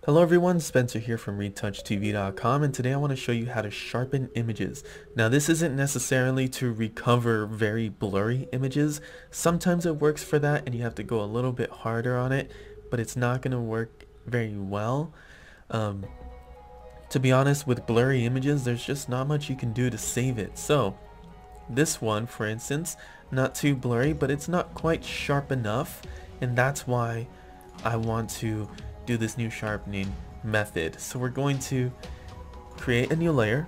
Hello everyone, Spencer here from RetouchTV.com, and today I want to show you how to sharpen images. Now this isn't necessarily to recover very blurry images. Sometimes it works for that and you have to go a little bit harder on it, but it's not going to work very well. To be honest, with blurry images there's just not much you can do to save it. So this one, for instance, not too blurry, but it's not quite sharp enough, and that's why I want to do this new sharpening method. So we're going to create a new layer.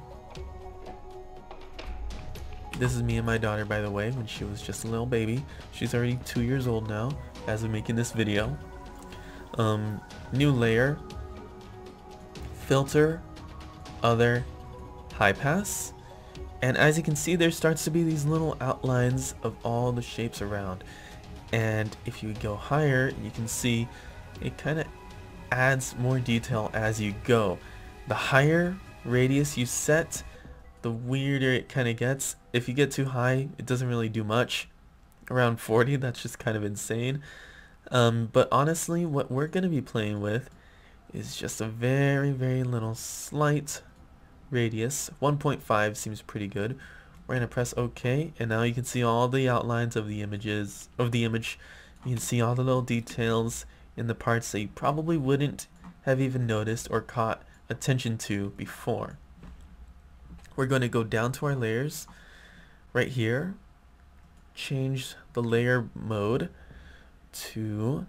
This is me and my daughter, by the way, when she was just a little baby. She's already 2 years old now as of making this video. New layer, filter, other, high pass, and as you can see there starts to be these little outlines of all the shapes around, and if you go higher you can see it kind of adds more detail as you go. The higher radius you set, the weirder it kind of gets. If you get too high, it doesn't really do much. Around 40, that's just kind of insane. But honestly, what we're going to be playing with is just a very little slight radius. 1.5 seems pretty good. We're going to press OK, and now you can see all the outlines of the image. You can see all the little details in the parts that you probably wouldn't have even noticed or caught attention to before. We're going to go down to our layers right here, change the layer mode to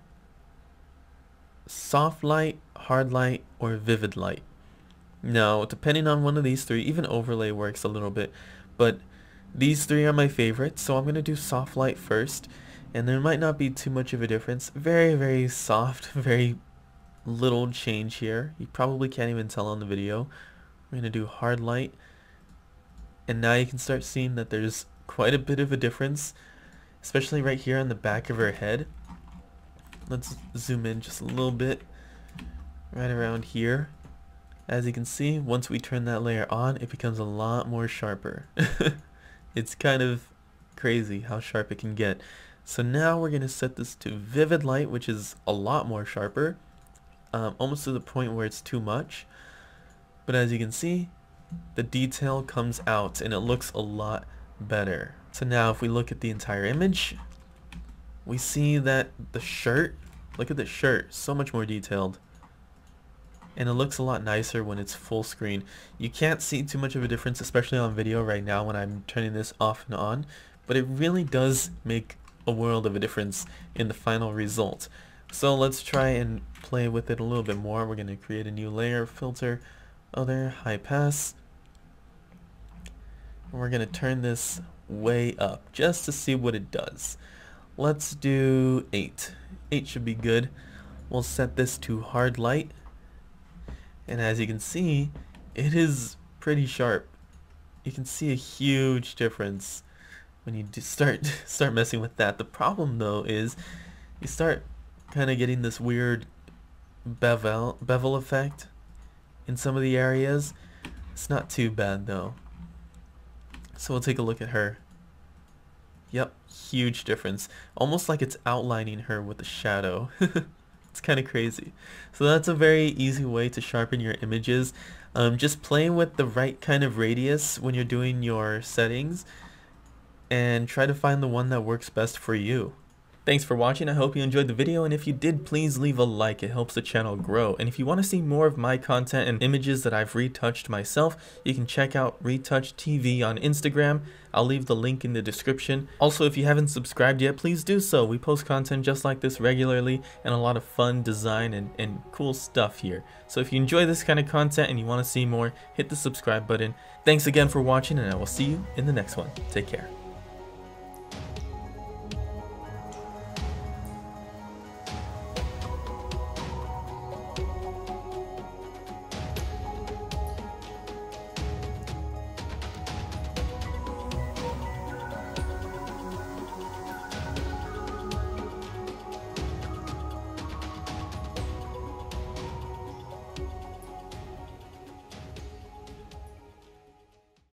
soft light, hard light, or vivid light. Now, depending on one of these three, even overlay works a little bit, but these three are my favorites, so I'm going to do soft light first. And there might not be too much of a difference. Very soft, very little change here. You probably can't even tell on the video. We're going to do hard light. And now you can start seeing that there's quite a bit of a difference, especially right here on the back of her head. Let's zoom in just a little bit, right around here. As you can see, once we turn that layer on, it becomes a lot more sharper. It's kind of crazy how sharp it can get. So now we're going to set this to vivid light, which is a lot more sharper, almost to the point where it's too much. But as you can see, the detail comes out and it looks a lot better. So now if we look at the entire image, we see that the shirt, look at the shirt, so much more detailed. And it looks a lot nicer when it's full screen. You can't see too much of a difference, especially on video right now when I'm turning this off and on, but it really does make a world of a difference in the final result. So let's try and play with it a little bit more. We're going to create a new layer, filter, other, high pass. And we're going to turn this way up just to see what it does. Let's do 8. 8 should be good. We'll set this to hard light. And as you can see, it is pretty sharp. You can see a huge difference when you start messing with that. The problem though is you start kind of getting this weird bevel effect in some of the areas. It's not too bad though. So we'll take a look at her. Yep, huge difference. Almost like it's outlining her with a shadow. It's kind of crazy. So that's a very easy way to sharpen your images. Just playing with the right kind of radius when you're doing your settings, and try to find the one that works best for you. Thanks for watching. I hope you enjoyed the video, and if you did, please leave a like. It helps the channel grow. And if you want to see more of my content and images that I've retouched myself, you can check out Retouch TV on Instagram. I'll leave the link in the description. Also, if you haven't subscribed yet, please do so. We post content just like this regularly and a lot of fun design and cool stuff here. So if you enjoy this kind of content and you want to see more, hit the subscribe button. Thanks again for watching, and I will see you in the next one. Take care.